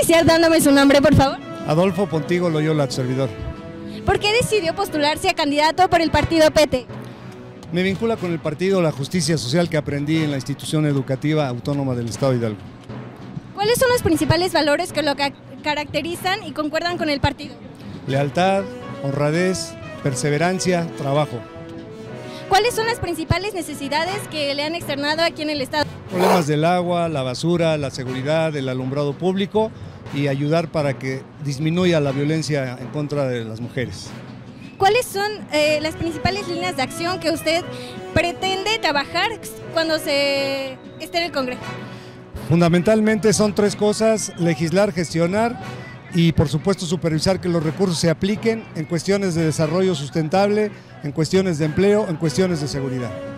iniciar dándome su nombre, por favor? Adolfo Pontigo Loyola, servidor. ¿Por qué decidió postularse a candidato por el partido PT? Me vincula con el partido la justicia social que aprendí en la institución educativa autónoma del Estado de Hidalgo. ¿Cuáles son los principales valores que lo caracterizan y concuerdan con el partido? Lealtad, honradez, perseverancia, trabajo. ¿Cuáles son las principales necesidades que le han externado aquí en el Estado? Problemas del agua, la basura, la seguridad, el alumbrado público y ayudar para que disminuya la violencia en contra de las mujeres. ¿Cuáles son las principales líneas de acción que usted pretende trabajar cuando se esté en el Congreso? Fundamentalmente son tres cosas: legislar, gestionar y por supuesto supervisar que los recursos se apliquen en cuestiones de desarrollo sustentable, en cuestiones de empleo, en cuestiones de seguridad.